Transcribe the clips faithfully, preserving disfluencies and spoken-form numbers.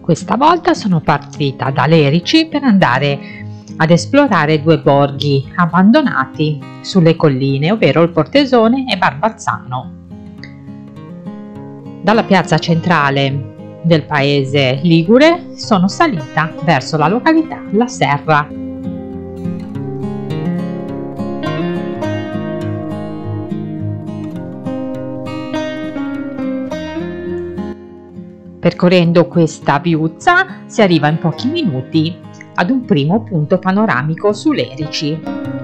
Questa volta sono partita da Lerici per andare ad esplorare due borghi abbandonati sulle colline, ovvero il Portesone e Barbazzano. Dalla piazza centrale del paese ligure sono salita verso la località La Serra. Percorrendo questa viuzza si arriva in pochi minuti ad un primo punto panoramico su Lerici.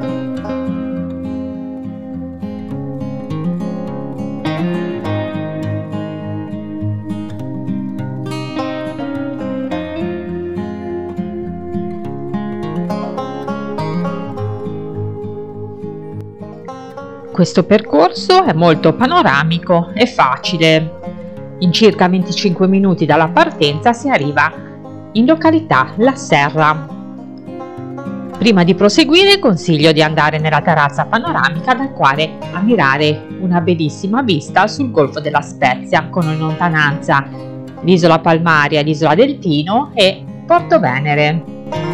Questo percorso è molto panoramico e facile. In circa venticinque minuti dalla partenza si arriva in località La Serra. Prima di proseguire consiglio di andare nella terrazza panoramica dal quale ammirare una bellissima vista sul Golfo della Spezia, con in lontananza l'isola Palmaria, l'isola del Tino e Porto Venere.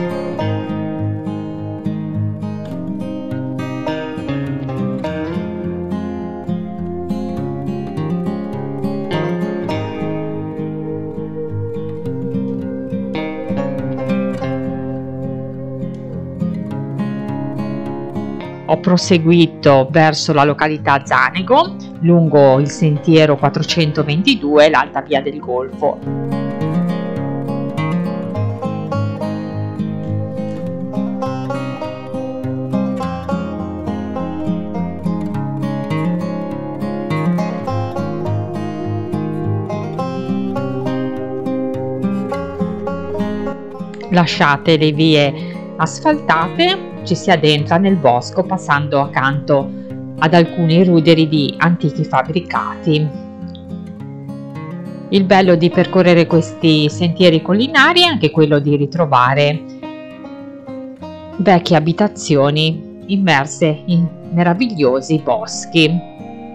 Ho proseguito verso la località Zanego, lungo il sentiero quattrocentoventidue, l'alta via del Golfo. Lasciate le vie asfaltate, ci si addentra nel bosco passando accanto ad alcuni ruderi di antichi fabbricati. Il bello di percorrere questi sentieri collinari è anche quello di ritrovare vecchie abitazioni immerse in meravigliosi boschi.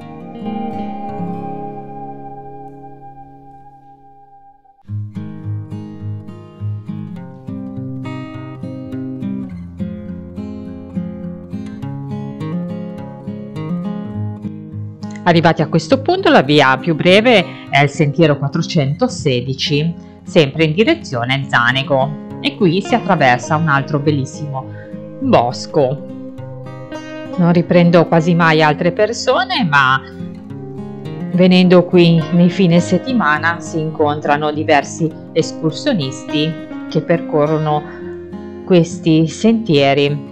Arrivati a questo punto, la via più breve è il sentiero quattrocentosedici, sempre in direzione Zanego, e qui si attraversa un altro bellissimo bosco. Non riprendo quasi mai altre persone, ma venendo qui nei fine settimana si incontrano diversi escursionisti che percorrono questi sentieri.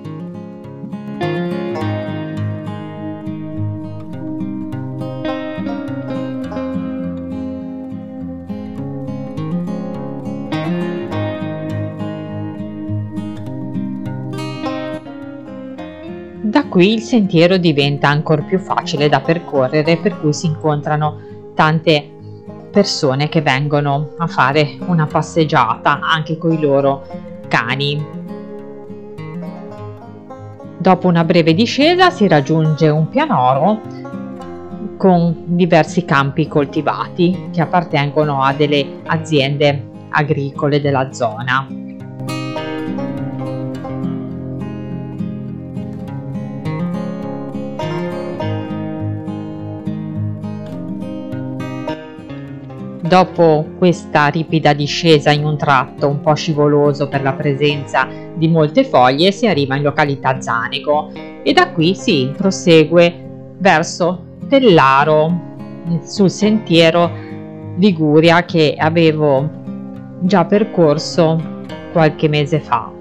Da qui il sentiero diventa ancora più facile da percorrere, per cui si incontrano tante persone che vengono a fare una passeggiata anche con i loro cani. Dopo una breve discesa si raggiunge un pianoro con diversi campi coltivati che appartengono a delle aziende agricole della zona. Dopo questa ripida discesa in un tratto un po' scivoloso per la presenza di molte foglie si arriva in località Zanego e da qui si prosegue verso Tellaro sul sentiero Liguria che avevo già percorso qualche mese fa.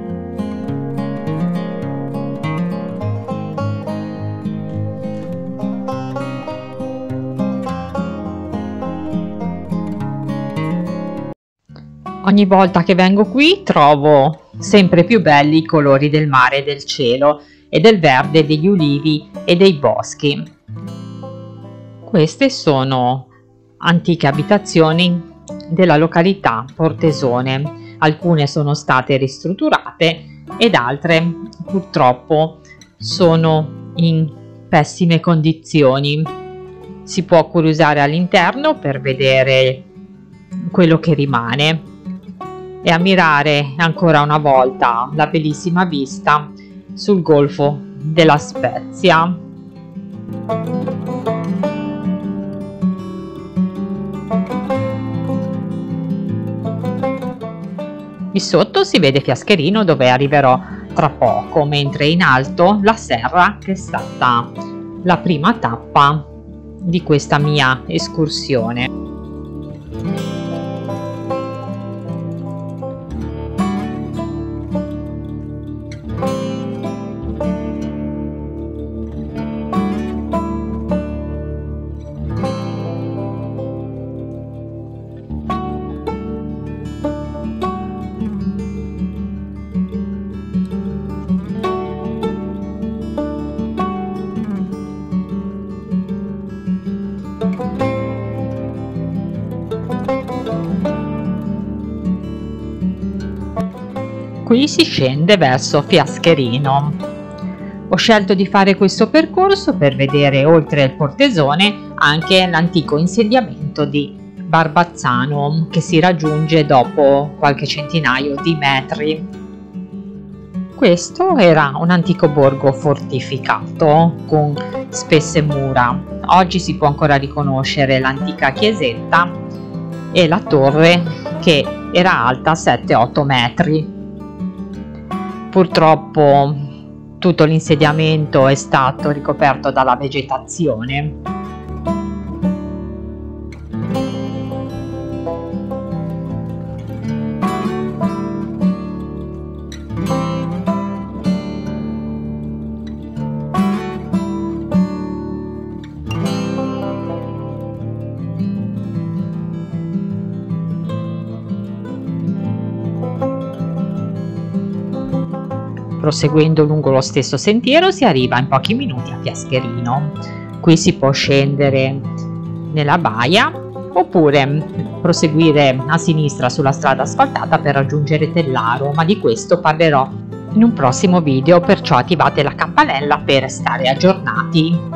Ogni volta che vengo qui trovo sempre più belli i colori del mare e del cielo e del verde degli ulivi e dei boschi. Queste sono antiche abitazioni della località Portesone. Alcune sono state ristrutturate ed altre purtroppo sono in pessime condizioni. Si può curiosare all'interno per vedere quello che rimane. e ammirare ancora una volta la bellissima vista sul golfo della Spezia. Di sotto si vede Fiascherino, dove arriverò tra poco, mentre in alto la Serra, che è stata la prima tappa di questa mia escursione. Qui si scende verso Fiascherino. Ho scelto di fare questo percorso per vedere, oltre il Portesone, anche l'antico insediamento di Barbazzano, che si raggiunge dopo qualche centinaio di metri. Questo era un antico borgo fortificato con spesse mura. Oggi si può ancora riconoscere l'antica chiesetta e la torre, che era alta sette otto metri. Purtroppo tutto l'insediamento è stato ricoperto dalla vegetazione. Proseguendo lungo lo stesso sentiero si arriva in pochi minuti a Fiascherino. Qui si può scendere nella baia oppure proseguire a sinistra sulla strada asfaltata per raggiungere Tellaro, ma di questo parlerò in un prossimo video, perciò attivate la campanella per restare aggiornati.